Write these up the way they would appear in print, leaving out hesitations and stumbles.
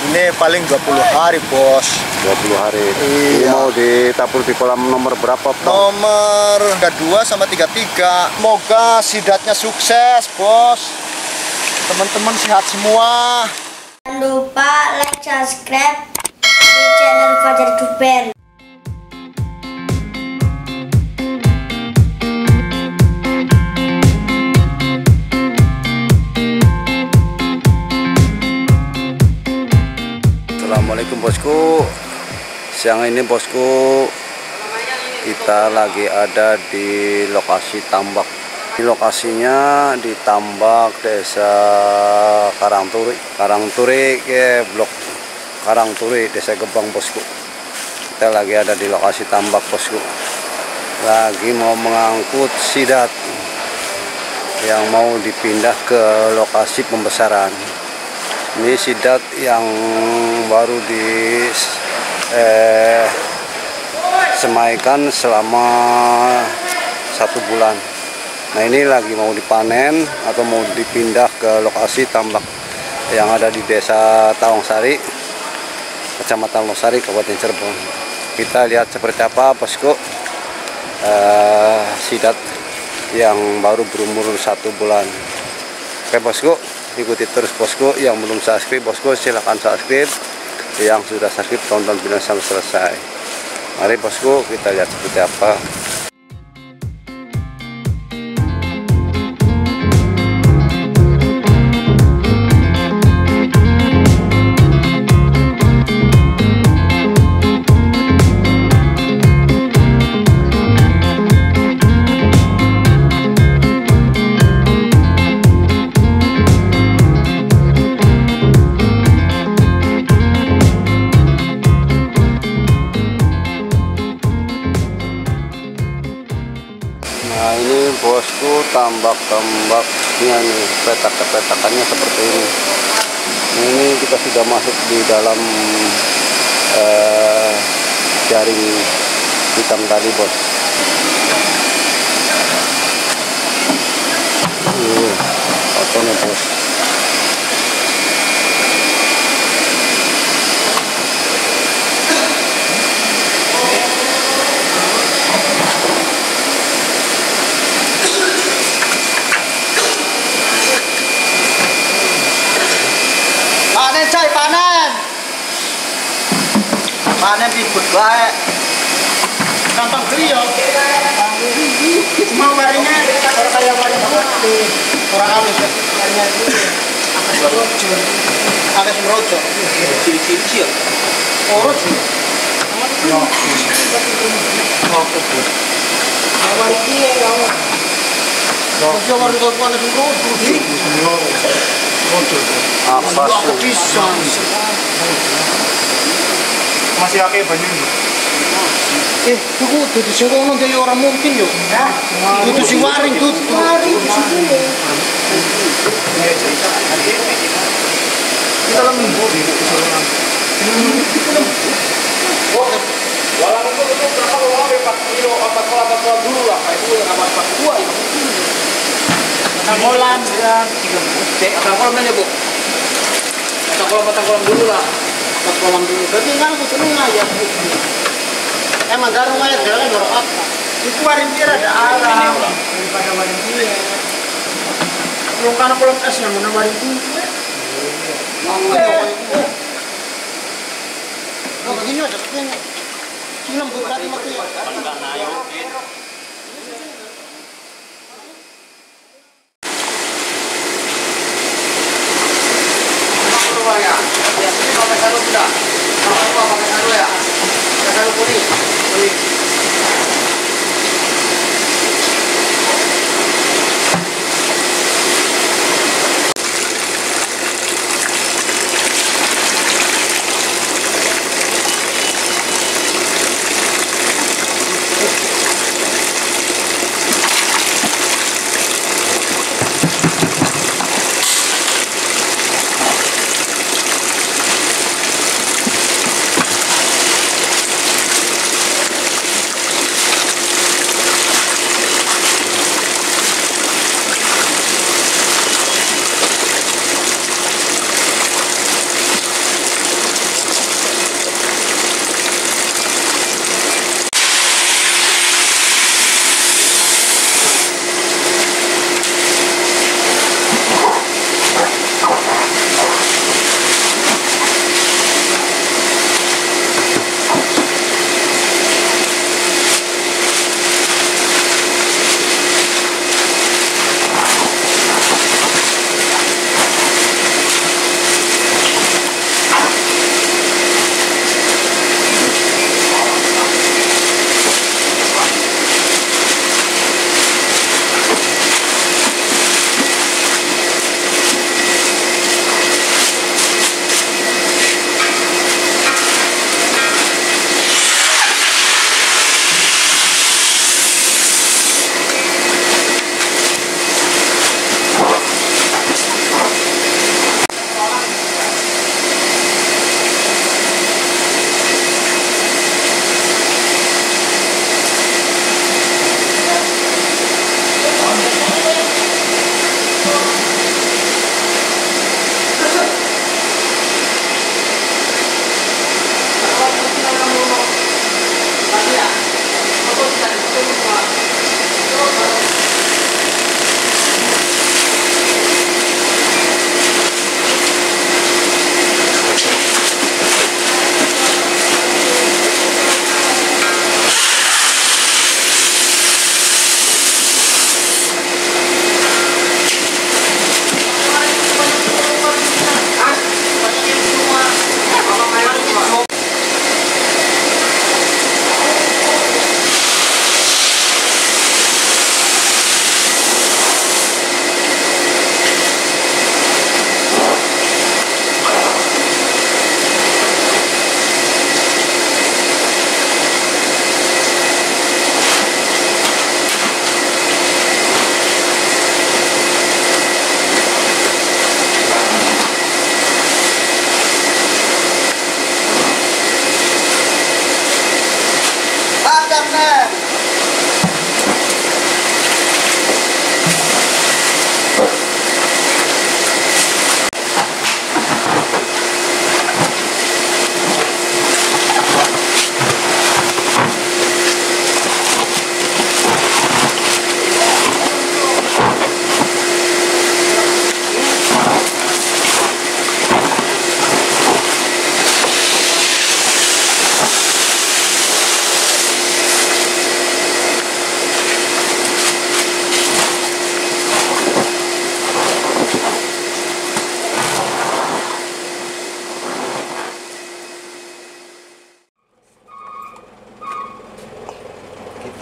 Ini paling 20 hari, Bos. 20 hari. Iya. Ini mau ditabur di kolam nomor berapa, Bang? Nomor 32 sama 33. Semoga sidatnya sukses, Bos. Teman-teman sehat semua. Jangan lupa like, subscribe di channel Fajar Duper. Assalamualaikum bosku. Siang ini bosku, kita lagi ada di lokasi tambak. Di lokasinya di tambak desa Karangturi ke blok Karangturi, desa Gebang bosku. Kita lagi ada di lokasi tambak bosku. Lagi mau mengangkut sidat yang mau dipindah ke lokasi pembesaran. Ini sidat yang baru disemaikan selama 1 bulan. Nah ini lagi mau dipanen atau mau dipindah ke lokasi tambak yang ada di desa Tawangsari, Kecamatan Losari, Kabupaten Cirebon. Kita lihat seperti apa bosku sidat yang baru berumur 1 bulan. Oke bosku, ikuti terus bosku. Yang belum subscribe bosku silahkan subscribe, yang sudah subscribe tonton video sampai selesai. Mari bosku kita lihat seperti apa. Nah ini bosku tambak-tambaknya nih, petakannya seperti ini. Ini kita sudah masuk di dalam jaring hitam tadi bos. Fotonya bos. Panen ribut baik. Gampang beli ya. Cuma warinya kalau kayak waring kurang halus ya. Warinya itu agak semrojo. Ciri-ciri ya. Urut. Ya. Waring dia ya. Yo waring kok panen semrojo. Apa sih? Masih akeh banyu. Iku dudu sing kono ya ora mungkin yo. Dudu sing waring dudu. Waring di sini. Kita lagi walang itu berapa lama 4 kilo, 4 dulu lah. Itu apa 42 ya. Tangkolan ya 3. Tangkolan aja, Bu. Tangkolan dulu lah. Kolam dulu, berarti kan aku seneng aja. Emang garung aja jalan dorong apa? Itu waring dia ada arah daripada waring dia. Belum karena kolam es yang mana waring dia. Oh begini aja, begini. Silam bukan mati.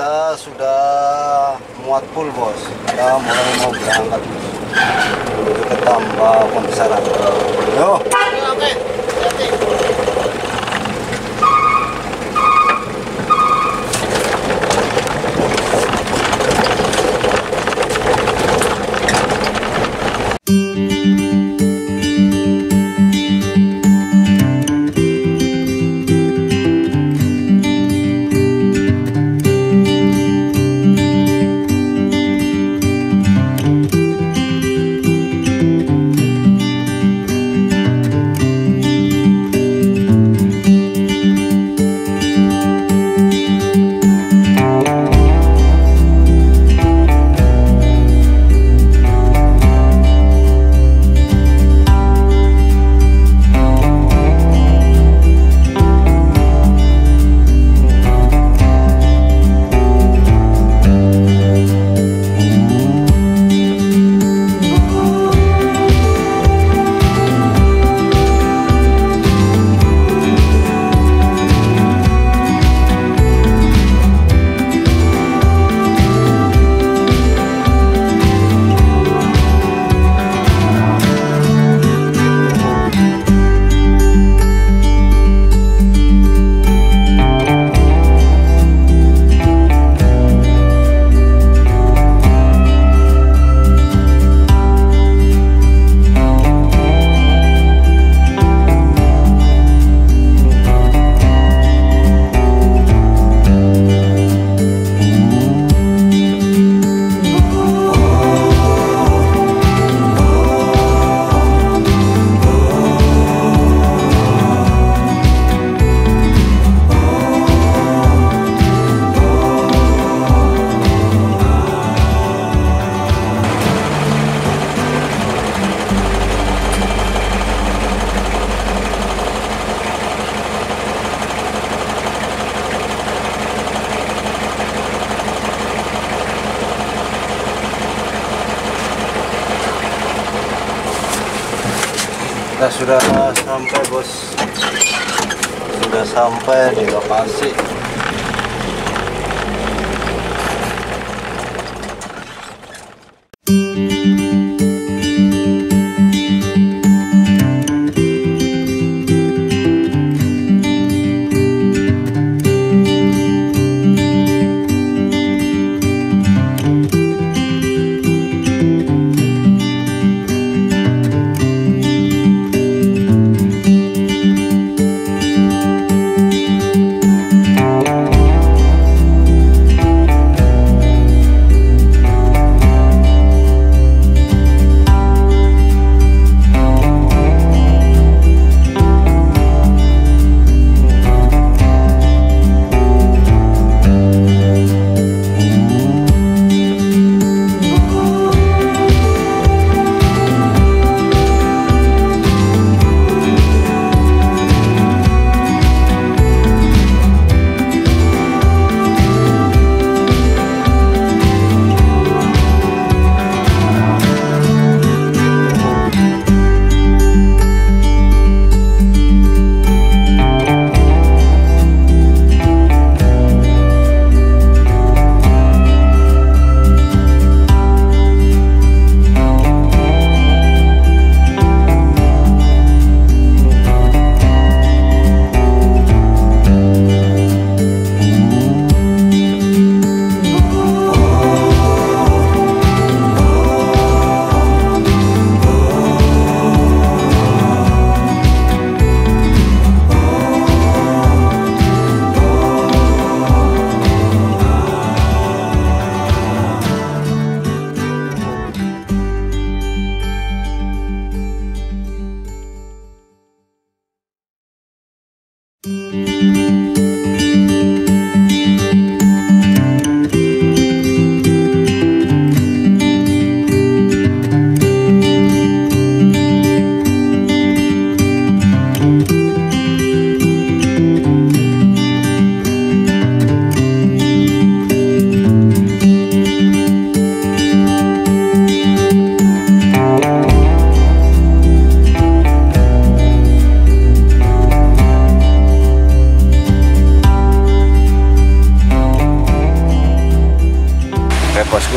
kita sudah muat full bos. Kita mulai mau berangkat bos. Menuju ke Tambak Pembesaran. Yo. Oke. Hati-hati. Kita sudah sampai bos, sudah sampai di lokasi.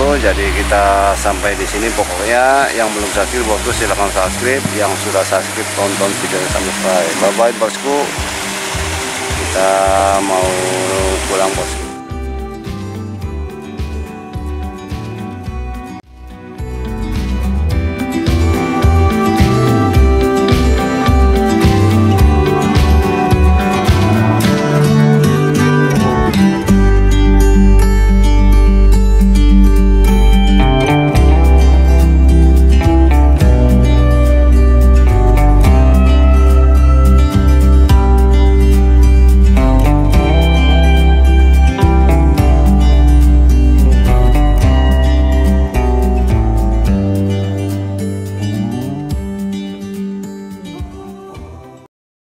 bosku. Jadi kita sampai di sini pokoknya. Yang belum subscribe bosku silahkan subscribe, yang sudah subscribe tonton videonya sampai selesai. Bye bye bosku, kita mau pulang bosku.